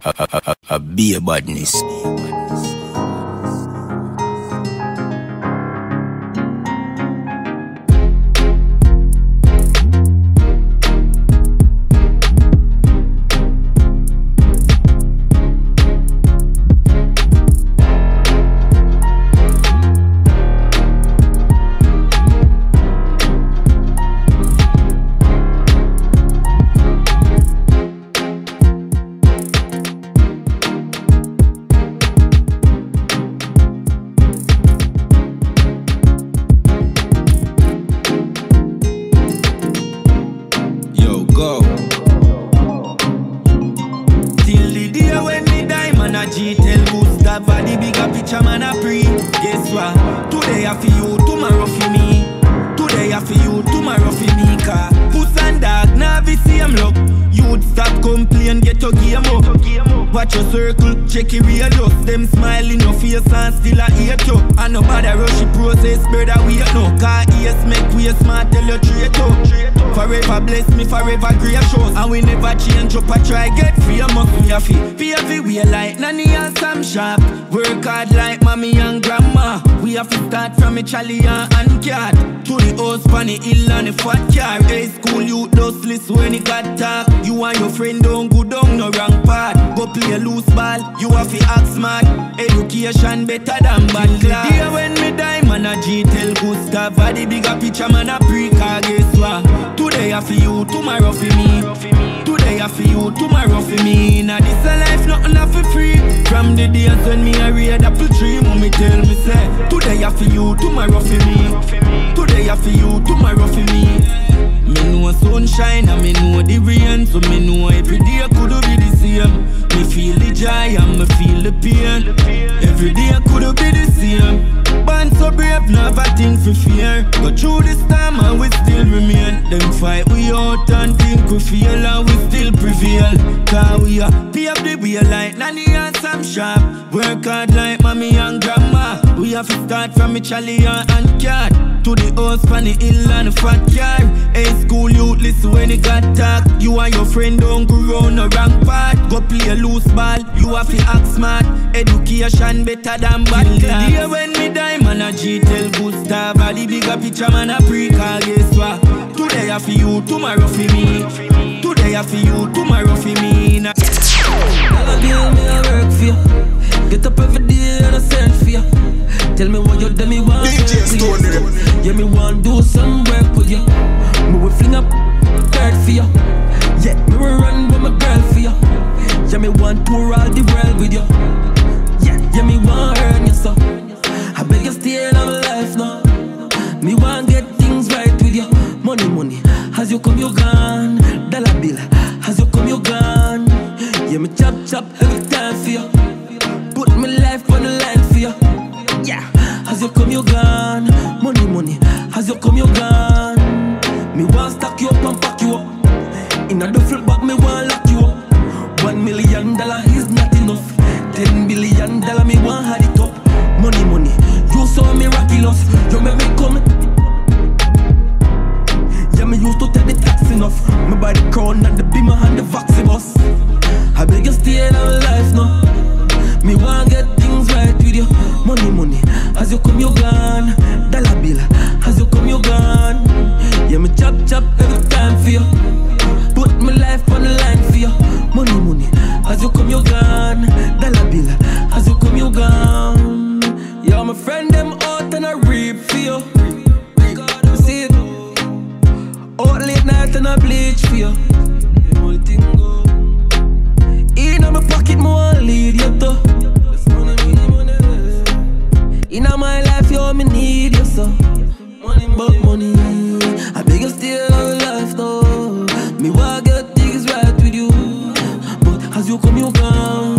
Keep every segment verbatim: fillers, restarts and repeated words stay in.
a, a, a, a be a badness. Watch your circle, check it real just them smiling your face and still a hate you. And nobody rush the process, brother we no. Car ears make we smart, tell you straight up. Forever bless me, forever great shows. And we never change up, I try get famous. We have to pay every way like nanny and Sam Sharp. Work hard like mommy and grandma. We have to start from a Charlie and cat to the house, funny hill and the fat car. Hey school youth dustless when it got talk. You and your friend don't go down no wrong path. Go play a loose ball, you have to act smart. Education better than bad class. The day when me die, man a G tell Gustav. A the bigger picture, man a pre-car, guess what? Today I for you, tomorrow for me. Today I for you, tomorrow for me. Now this a life, nothing a for free. From the days when me a read apple tree, mommy tell me say, today I for you, tomorrow for me. Today I for you, tomorrow for me. Me know sunshine and me know the rain, so me know every day could be the same. Me feel the joy and me feel the pain. Every day could be the same. Born so brave, never think for fear. Go through this time and we still remain. Them fight we out and think we fail and we still prevail. Cause we are pave the way like nanny and Sam Sharp. Work hard like mommy and grandma. We have to start from a Charlie and cat to the house, on the hill and the fat car. Hey school youth, listen when it got talk. You and your friend don't go round the wrong path. Go play a loose ball, you have to act smart. Education better than bad class. The day when me die, man a G tell Gustav. A the bigger picture, man a pre-car, guess what? Today I for you, tomorrow for me. Today I for you, tomorrow for me. Never give me a work for you. Get up every day and I send for you. Tell me what you do, me want D J Stone. Yeah, me want do some work with you. Me will fling up dirt for you. Yeah, me will run with my girl for you. Yeah, me want tour all the world with you. Yeah, yeah, me want earn you so. I beg you stay in my life now. Me want get things right with you. Money, money, as you come you gone. Dollar bill, as you come you gone. Yeah, me chop chop every time for you. Put my life on the line for you. Yeah, as you come you gone. Money, money, as you come you gone. Me want stack you up and pack you up. In a duffel bag me want lock you up. One million dollar is not enough. Ten billion dollar me want had it up. Money, money, you saw miraculous. You make me come. Yeah, me used to take the taxi enough. Me buy the crown and the beamer and the vaccine bus. I beg you stay in our life now. Me want get things right with you. Money, money, as you come you gone. Dollar bill, as you come you gone. Yeah, me chop chop every time for you. Put my life on the line for you. Money, money, as you come you gone. Dollar bill, as you come you gone. Yeah, my friend them out and I reap for you. See it? Out late night and I bleach for you. In my pocket, more lead you to. In my life, you me need you so. Money, but money, I beg you stay alive though. Me want get things right with you, but as you come, you gone.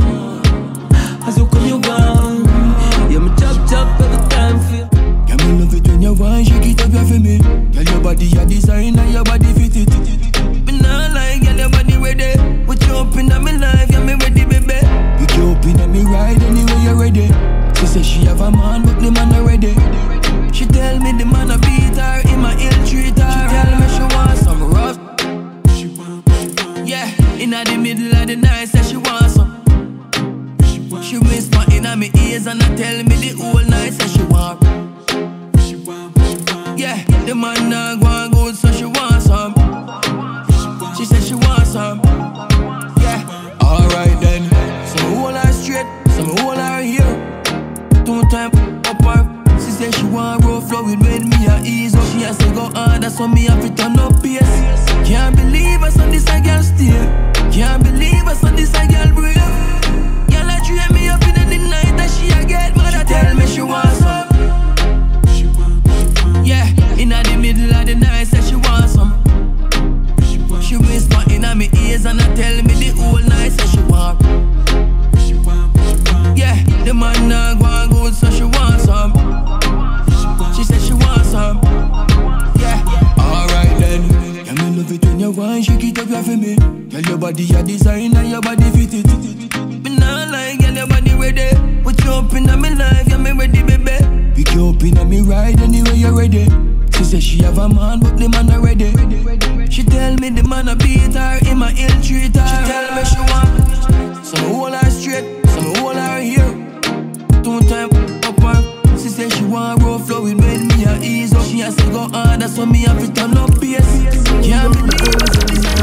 ears and I tell me the whole night so she want. She want, she want. Yeah, the man not going good so she want some. She said she want some. Yeah, alright then. Some hold her straight, some hold her here. Two time up her. She said she want rough flow with me and ease up. She has to go on, that's why me have to turn up pace. Can't believe us on this a girl steer. Can't believe us on this a girl brave. Girl I dream me up in the night that she a get mad. She tell me she want some. She want, she want. Yeah, in the middle of the night say she want some. She want. She whisper in my ears and I tell me the whole night say she want. She want, she want. Yeah, the man not going good so she want some. She want. She said she want some. Yeah, alright then. Yeah, me love it when you want, shake it up yeah, for me. Girl, your body a design and your body fit it. Me nah lie, girl, your body ready. Put you up in my life, yeah, me ready, baby. Pick you up in my ride anyway you're ready. She say she have a man, but the man already. She tell me the man a beat her, in my ill treat her. She tell me she want some hold her straight, some hold her here. Two time up her. She say she want rough flow with me and ease up. She has to go on, that's why me have to turn up pace. Can't believe it.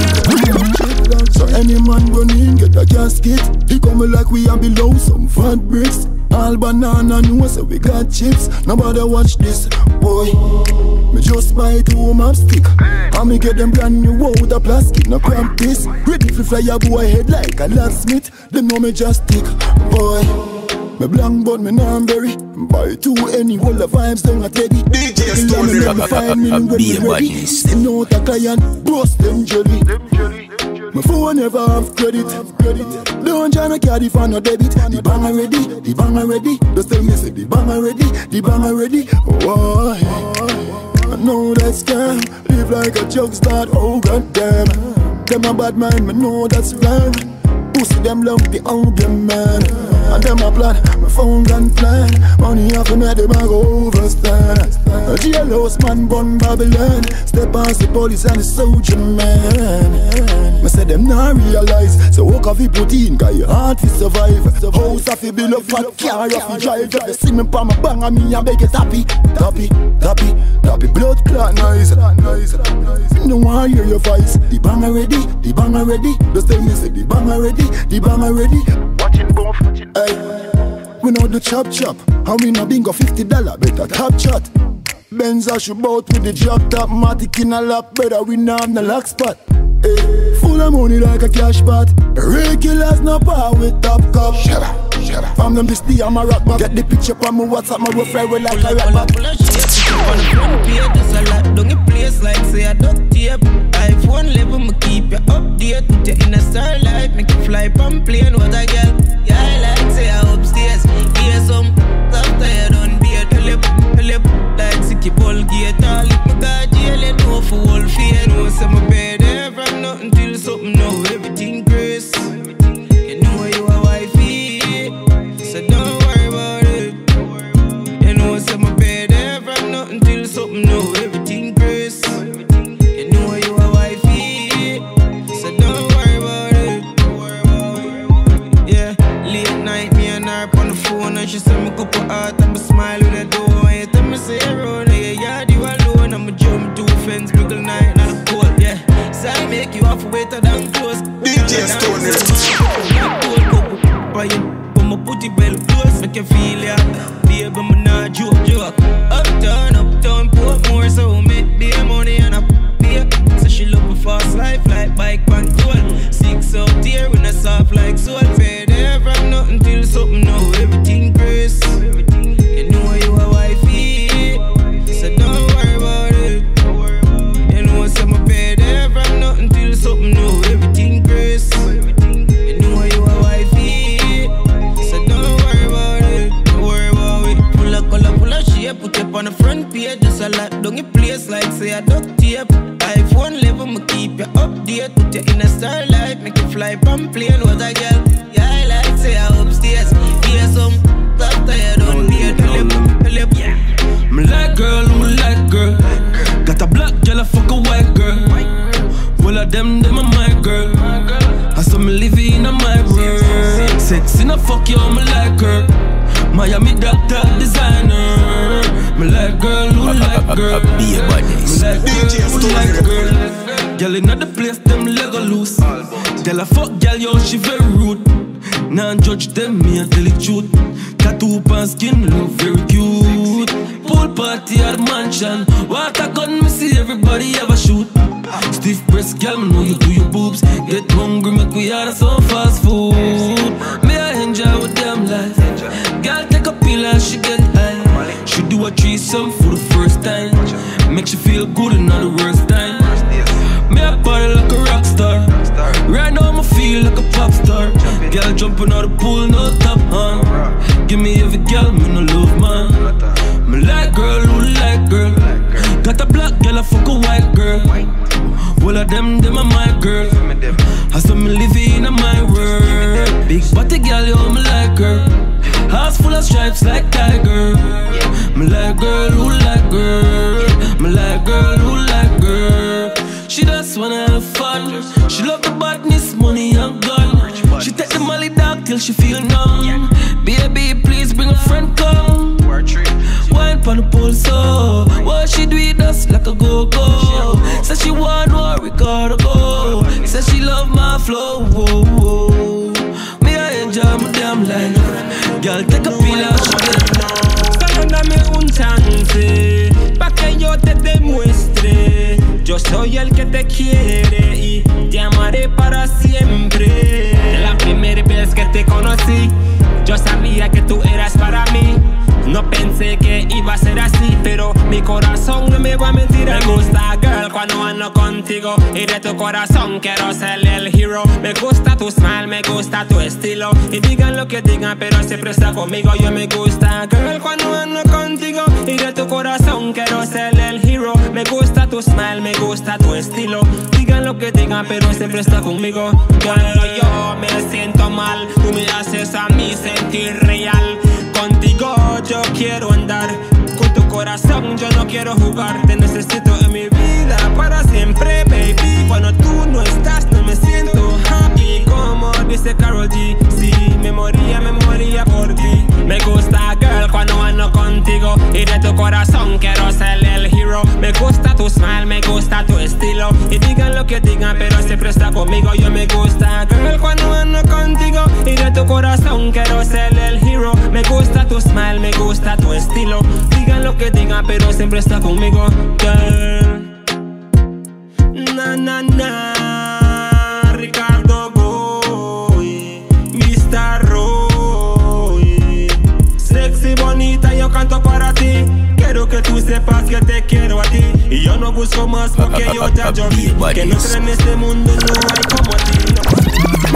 So any man run in, get a gasket. He coming like we are below some fat bricks. All banana know so we got chips. Nobody watch this, boy. Me just buy two map stick. And me get them brand new out of plastic. No cramp this. Ready to fly a boy head like a locksmith. Them know me just stick, boy. Me blank but me non-berry. Buy two any whole of vibes down a Teddy. D J Stone be a badness. Send out a client, bust them jelly. My phone never have credit. Don't try to carry for no debit. The bang already, the bang already. Just tell me say the bang already, the bang already. Oh, I know that scam. Live like a joke start, oh goddamn. Them a bad man, me know that's wrong. Pussy them love the ugly man. And them a plan, my phone gun plan. Money off and them a go overstand. A jailhouse man born Babylon. Step past the police and the soldier man. Me say them not realize. So walk off you put in, cause your heart fi survive. House off you build a fat car off you drive. If you see me pa my bang on me, I beg it happy. Tappy, tappy, tappy, blood clot noise. No one hear your voice. The bang already, the bang already. Just tell me say the bang already, the bang already. Watching both. Hey, we know the chop chop. And we no bingo fifty dollar, better top chat. Benz a shoot bout with the drop top. Matic in a lap, better we not have no lock spot. Hey, full of money like a cash pot. Regulars no power with top cup. Shut up, shut up. From them this day I'm a rock man. Get the picture from me WhatsApp, my rough like a rap man. On the front page, just a lot down your place like say a duct tape. iPhone level, me keep you update. Put you in a starlight, make you fly from plane. What I get, yeah I like say I upstairs. Hear some after you done be a tulip, tulip. Like sicky ball gate, all it me got jail. You know for all fear, know say my bed there from nothing till something now. Everything grace, you know you a wifey, so don't worry about it. You know say my bed there from nothing till something new. Everything grace. You know you a wifey, so don't worry about it. Yeah, late night me and her on the phone and she said me cup of heart and me smile with a door. You tell me say around here, yeah, you alone. I'ma jump two fence, middle night and the cold. Yeah, so I make you off waiter than close. D J Stone. I'ma put it well close, make you feel ya. Baby, me not joke, joke. Uptown, uptown, put more so make the money and a pay. So she love a fast life like bike control. Six out here when I soft like soul. Pay there from nothing till something new. Everything grace. You know you a wifey, so don't worry about it. You know say my pay there from nothing till something new. Everything grace. You know you a wifey. Put up on the front page, just a lot down your place like say a duct tape. iPhone level, me keep you update. Put you in a starlight, make you fly from plane. What I get, yeah I like say I upstairs. Hear some after you done be a tulip, tulip. Yeah, me like girl, me like girl. Got a black girl, I fuck a white girl. All of them, them are my girl. I saw me living in a my world. Sex in a fuck you, me like her. Miami doctor designer. Me like girl who like girl. Be a badness. Me like girl who like girl. Girl inna the place, them Lego loose. Tell a fuck girl, yo, she very rude. Nah judge them, me a tell the truth. Tattoo pan skin, look very cute. Pool party at the mansion. Water gun, me see everybody ever shoot. Stiff breast, girl, me know you do your boobs. Get hungry, make we order some fast food. Me I enjoy with them life. Girl take a pill and she get high. She do a threesome for the first time. Makes you feel good and not the worst time. Me a party like a rock star. Right now I'ma feel like a pop star. Girl jumping out the pool, no top on. Give me every girl, me no love man. Me like girl who like girl. Got a black girl, I fuck a white girl. All of them, them are my girl. I saw me living in my world. Big body girl, yo, me like her. House full of stripes like tiger. Me like girl who like girl. Me like girl who like girl. She just wanna have fun. She love the badness, money and gun. She take the molly dog till she feel numb. Baby, please bring a friend come. Wine pon the pole so. What she do it us like a go-go. Say she want more, we gotta go. Say she love my flow. Whoa, whoa. Me I enjoy my damn life. Girl take a pill and she get Solo dame un chance pa' que yo te demuestre. Yo soy el que te quiere y te amaré para siempre. De la primera vez que te conocí, yo sabía que tú eras para mí. No pensé que iba a ser así, pero mi corazón no me va a mentir. Me gusta, girl, cuando ando contigo y de tu corazón quiero ser el hero. Me gusta tu smile, me gusta tu estilo. Y digan lo que digan, pero siempre está conmigo. Yo me gusta, girl, cuando ando contigo y de tu corazón quiero ser el hero. Me gusta tu smile, me gusta tu estilo. Digan lo que digan, pero siempre está conmigo. Cuando yo me siento mal, tú me haces a mí sentir real. Contigo yo quiero andar, con tu corazón yo no quiero jugar. Te necesito en mi vida para siempre, baby. Cuando tú no estás no me siento happy. Como dice Karol G, sí, me moría, me moría por ti. Me gusta, girl, cuando ando contigo y de tu corazón quiero ser el hero. Me gusta tu smile, me gusta tu estilo. Y digan lo que digan, pero siempre está conmigo. Yo me gusta, girl, cuando ando contigo y de tu corazón quiero ser el hero. Me gusta tu smile, me gusta tu estilo. Digan lo que digan, pero siempre está conmigo, girl. Na na na, Ricardo Boy, mister Roy. Sexy, bonita, yo canto para ti. Quiero que tú sepas que te quiero a ti. Y yo no busco más porque yo ya yo vi que no creo en este mundo, no hay como a ti.